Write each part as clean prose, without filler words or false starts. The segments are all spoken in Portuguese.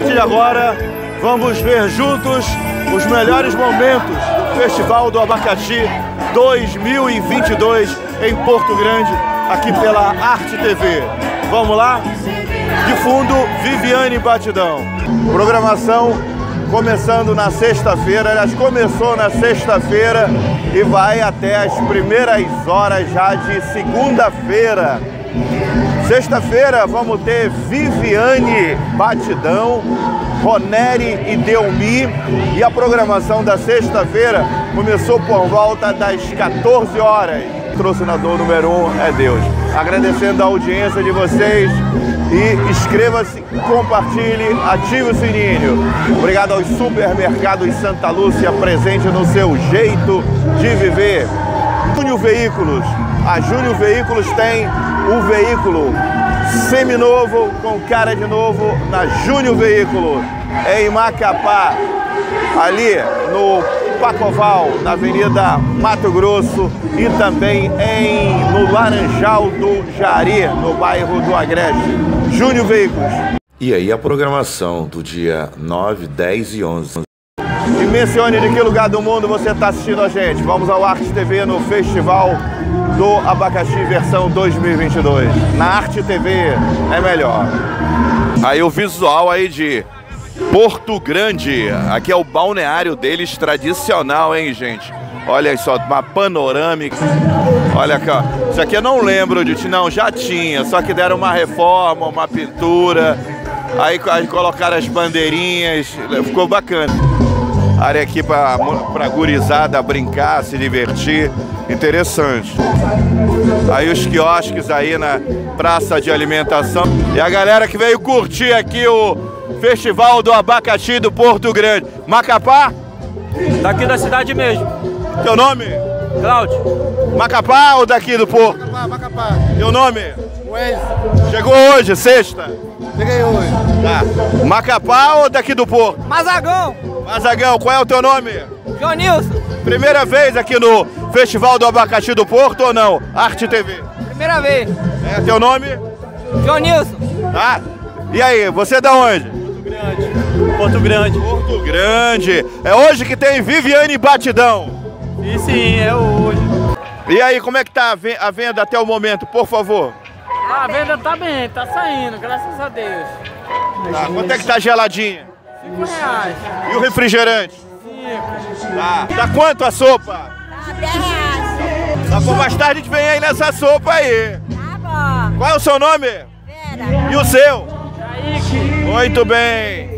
partir de agora, vamos ver juntos os melhores momentos do Festival do Abacaxi 2022 em Porto Grande, aqui pela Arte TV. Vamos lá? De fundo, Viviane Batidão. Programação começando na sexta-feira, aliás, começou na sexta-feira e vai até as primeiras horas já de segunda-feira. Sexta-feira vamos ter Viviane Batidão, Roneri e Delmi, e a programação da sexta-feira começou por volta das 14 horas. O patrocinador número 1 é Deus. Agradecendo a audiência de vocês e inscreva-se, compartilhe, ative o sininho. Obrigado aos supermercados Santa Lúcia, presente no seu jeito de viver. Júnior Veículos. A Júnior Veículos tem um veículo seminovo com cara de novo na Júnior Veículos, em Macapá, ali no Pacoval, na Avenida Mato Grosso, e também no Laranjal do Jari, no bairro do Agreste. Júnior Veículos. E aí a programação do dia 9, 10 e 11. E mencione de que lugar do mundo você está assistindo a gente. Vamos ao Arte TV no Festival do Abacaxi versão 2022. Na Arte TV é melhor. Aí o visual aí de Porto Grande. Aqui é o balneário deles tradicional, hein, gente? Olha só, uma panorâmica. Olha aqui, ó. Isso aqui eu não lembro de... Não, já tinha. Só que deram uma reforma, uma pintura. Aí colocaram as bandeirinhas. Ficou bacana. Área aqui para gurizada brincar, se divertir. Interessante. Aí os quiosques aí na praça de alimentação. E a galera que veio curtir aqui o Festival do Abacaxi do Porto Grande. Macapá? Daqui da cidade mesmo. Teu nome? Cláudio. Macapá ou daqui do Porto? Macapá. Teu nome? Wesley. Chegou hoje, sexta? Cheguei hoje. Tá. Macapá ou daqui do Porto? Mazagão. Mazagão, qual é o teu nome? Jonilson. Primeira vez aqui no Festival do Abacaxi do Porto ou não? Arte TV. Primeira vez. É, teu nome? Jonilson. Tá. E aí, você é da onde? Porto Grande. Porto Grande. É hoje que tem Viviane Batidão. E sim, é hoje. E aí, como é que tá a venda até o momento, por favor? A venda tá bem, tá saindo, graças a Deus. Tá. Quanto é que tá geladinha? R$5. E o refrigerante? 5. Tá. Tá quanto a sopa? Tá R$10. Tá bom, mais tarde a gente vem aí nessa sopa aí. Tá bom. Qual é o seu nome? Vera. E o seu? Kaique. Muito bem.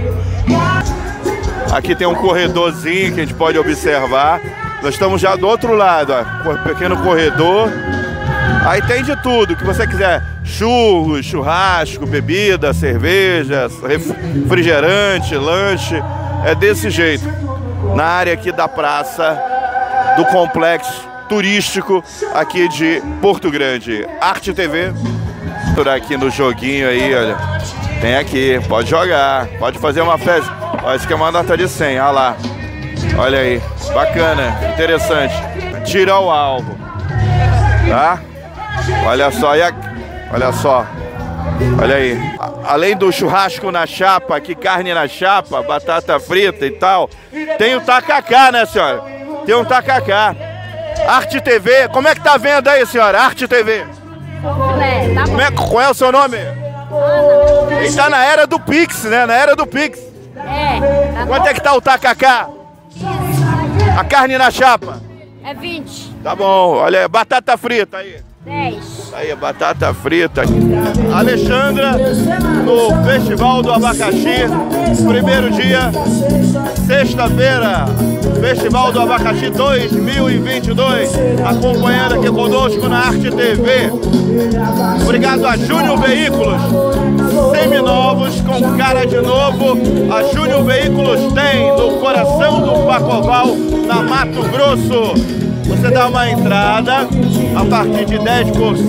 Aqui tem um corredorzinho que a gente pode observar. Nós estamos já do outro lado, ó. Pequeno corredor. Aí tem de tudo que você quiser. Churros, churrasco, bebida, cerveja, refrigerante, lanche. É desse jeito. Na área aqui da praça, do complexo turístico aqui de Porto Grande. Arte TV. Por aqui no joguinho aí, olha. Tem aqui, pode jogar, pode fazer uma festa. Olha, isso aqui é uma nota de 100, olha lá. Olha aí, bacana, interessante. Tira o alvo. Tá? Olha só, olha só. Olha aí. Além do churrasco na chapa, aqui carne na chapa, batata frita e tal, tem o tacacá, né, senhora? Tem um tacacá. Arte TV, como é que tá vendo aí, senhora? Arte TV. Tá bom. Qual é o seu nome? Ele tá na era do Pix, né? Na era do Pix. É. Tá Quanto é que tá o tacacá? A carne na chapa? É 20. Tá bom, olha, batata frita aí. 10. Aí, batata frita. Alexandra, no Festival do Abacaxi, primeiro dia, sexta-feira, Festival do Abacaxi 2022, acompanhando aqui conosco na Arte TV. Obrigado a Júnior Veículos, seminovos com cara de novo. A Júnior Veículos tem no coração do Pacoval, na Mato Grosso. Você dá uma entrada a partir de 10%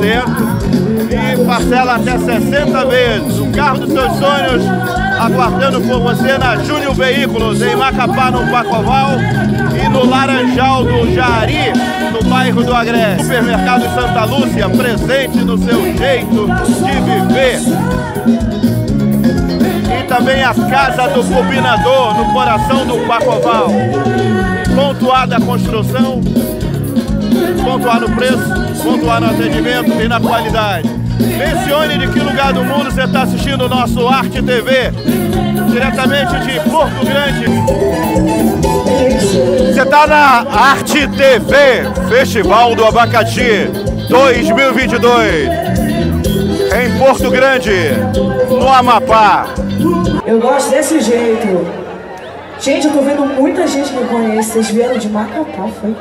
e parcela até 60 vezes. O carro dos seus sonhos aguardando por você na Júnior Veículos, em Macapá, no Pacoval, e no Laranjal do Jari, no bairro do Agreste. Supermercado Santa Lúcia, presente no seu jeito de viver. E também a Casa do Combinador, no coração do Pacoval. Pontuar a construção, pontuar no preço, pontuar no atendimento e na qualidade. Mencione de que lugar do mundo você está assistindo o nosso Arte TV, diretamente de Porto Grande. Você está na Arte TV, Festival do Abacaxi 2022, em Porto Grande, no Amapá. Eu gosto desse jeito. Gente, eu tô vendo muita gente que me conhece. Vocês vieram de Macapá, foi?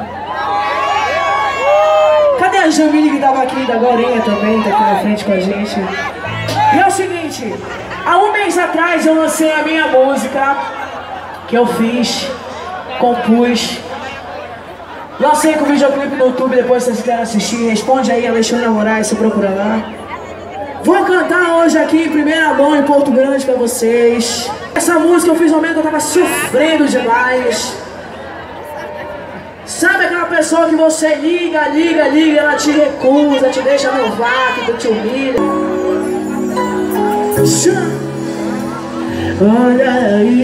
Cadê a Jamile que tava aqui da Gorinha também, tá aqui na frente com a gente? E é o seguinte, há um mês atrás eu lancei a minha música, que eu fiz, compus. Lancei com o videoclipe no YouTube, depois vocês querem assistir. Responde aí, Alexandre Moraes, se procura lá. Vou cantar hoje aqui em primeira mão em Porto Grande pra vocês. Essa música eu fiz no momento que eu tava sofrendo demais. Sabe aquela pessoa que você liga, ela te recusa, te deixa no vácuo, te humilha? Olha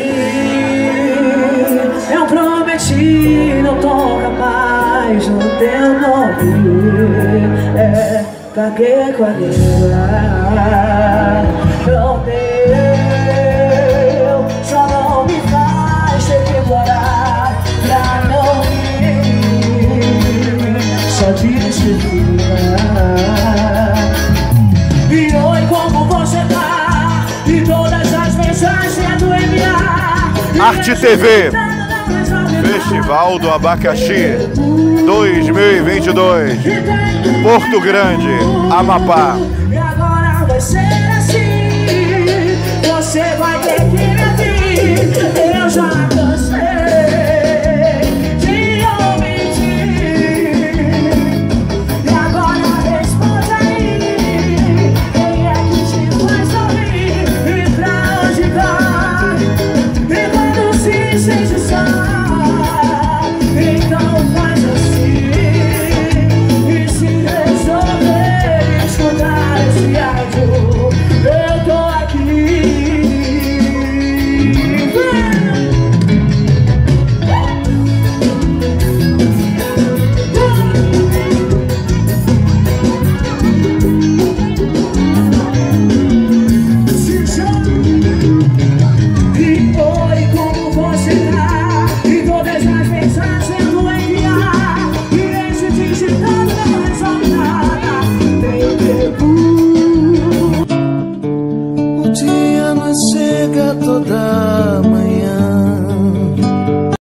aí, eu prometi não tocar mais no teu nome. Paguei com a língua, não deu, só não me faz ter que implorar pra não ir, só desvia. E oi, como você tá? E todas as mensagens do enviar. Arte TV, Festival do Abacaxi 2022, Porto Grande, Amapá. E agora vai ser assim, você vai ter que me ouvir. Eu já cansei de omitir. E agora responde aí, quem é que te faz ouvir? E pra onde vai? E quando se sente só, então faz assim. Eu tô aqui. E oi, como você tá? E todas as mensagens do enviar. E esse digitando não resolve nada. Tem tempo. Chega toda